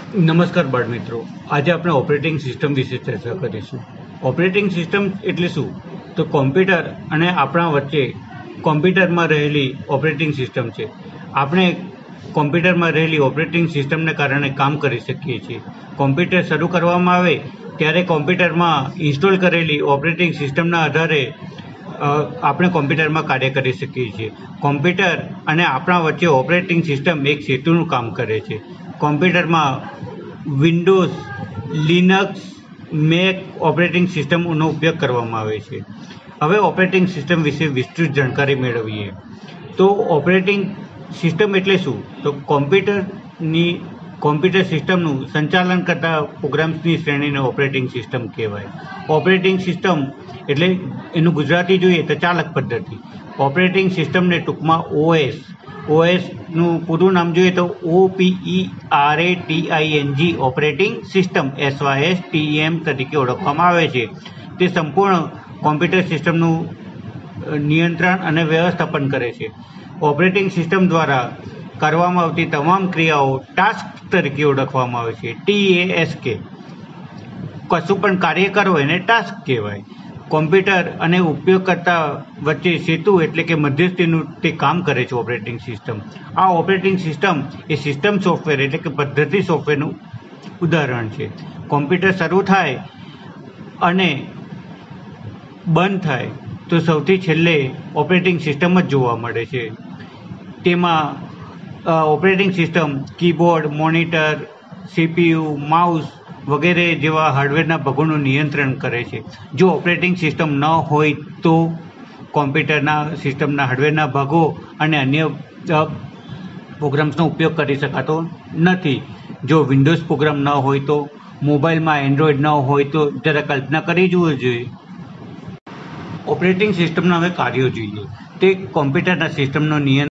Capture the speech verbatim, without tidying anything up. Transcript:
નમસ્કાર બાળ મિત્રો, આજે આપણે ઓપરેટિંગ સિસ્ટમ વિશે ચર્ચા કરીશું. ઓપરેટિંગ સિસ્ટમ એટલે શું? તો કોમ્પ્યુટર અને આપણા વચ્ચે કોમ્પ્યુટરમાં રહેલી ઓપરેટિંગ સિસ્ટમ છે. આપણે કોમ્પ્યુટરમાં રહેલી ઓપરેટિંગ સિસ્ટમને કારણે કામ કરી શકીએ છીએ. કોમ્પ્યુટર શરૂ કરવામાં આવે ત્યારે કોમ્પ્યુટરમાં ઇન્સ્ટોલ કરેલી ઓપરેટિંગ સિસ્ટમના આધારે આપણે કોમ્પ્યુટરમાં કાર્ય કરી શકીએ છીએ. કોમ્પ્યુટર અને આપણા વચ્ચે ઓપરેટિંગ સિસ્ટમ એક સેતુનું કામ કરે છે. કોમ્પ્યુટરમાં વિન્ડોઝ, લિનક્સ, મેક ઓપરેટિંગ સિસ્ટમનો ઉપયોગ કરવામાં આવે છે. હવે ઓપરેટિંગ સિસ્ટમ વિશે વિસ્તૃત જાણકારી મેળવીએ. તો ઓપરેટિંગ સિસ્ટમ એટલે શું? તો કોમ્પ્યુટરની કોમ્પ્યુટર સિસ્ટમનું સંચાલન કરતા પ્રોગ્રામ્સની શ્રેણીને ઓપરેટિંગ સિસ્ટમ કહેવાય. ઓપરેટિંગ સિસ્ટમ એટલે એનું ગુજરાતી જોઈએ તો ચાલક પદ્ધતિ. ઓપરેટિંગ સિસ્ટમને ટૂંકમાં ઓએસ ઓએસનું પૂરું નામ જોઈએ તો O P E R A T I N G operating system S Y S T E તરીકે ઓળખવામાં આવે છે. તે સંપૂર્ણ કોમ્પ્યુટર સિસ્ટમનું નિયંત્રણ અને વ્યવસ્થાપન કરે છે. ઓપરેટિંગ સિસ્ટમ દ્વારા કરવામાં આવતી તમામ ક્રિયાઓ ટાસ્ક તરીકે ઓળખવામાં આવે છે. ટી એ એસ કે. કશું પણ કાર્ય કરવો એને ટાસ્ક કહેવાય. કોમ્પ્યુટર અને ઉપયોગકર્તા વચ્ચે સેતુ એટલે કે મધ્યસ્થીનું તે કામ કરે છે ઓપરેટિંગ સિસ્ટમ. આ ઓપરેટિંગ સિસ્ટમ એ સિસ્ટમ સોફ્ટવેર એટલે કે પદ્ધતિ સોફ્ટવેરનું ઉદાહરણ છે. કોમ્પ્યુટર શરૂ થાય અને બંધ થાય તો સૌથી છેલ્લે ઓપરેટિંગ સિસ્ટમ જ જોવા મળે છે. તેમાં operating system keyboard, monitor, CPU, mouse વગેરે જેવા હાર્ડવેરના ભાગોનું નિયંત્રણ કરે છે. જો ઓપરેટિંગ સિસ્ટમ ન હોય તો કોમ્પ્યુટરના સિસ્ટમના હાર્ડવેરના ભાગો અને અન્ય પ્રોગ્રામ્સનો ઉપયોગ કરી શકાતો નથી. જો વિન્ડોઝ પ્રોગ્રામ ન હોય તો, મોબાઈલમાં એન્ડ્રોઈડ ન હોય તો જરા કલ્પના કરી જવું જોઈએ. ઓપરેટિંગ સિસ્ટમના હવે કાર્યો જોઈએ. તે કોમ્પ્યુટરના સિસ્ટમનો નિયંત્રણ